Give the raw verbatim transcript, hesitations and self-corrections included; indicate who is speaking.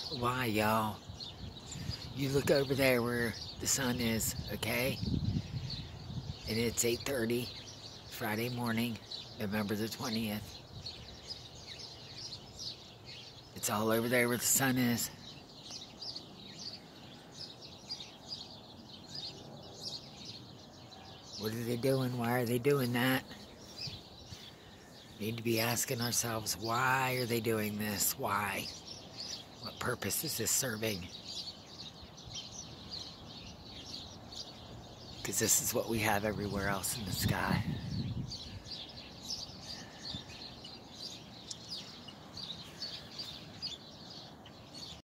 Speaker 1: Why, y'all? You look over there where the sun is, okay? And it's eight thirty, Friday morning, November the twentieth. It's all over there where the sun is. What are they doing? Why are they doing that? We need to be asking ourselves, why are they doing this? Why? What purpose is this serving? Because this is what we have everywhere else in the sky.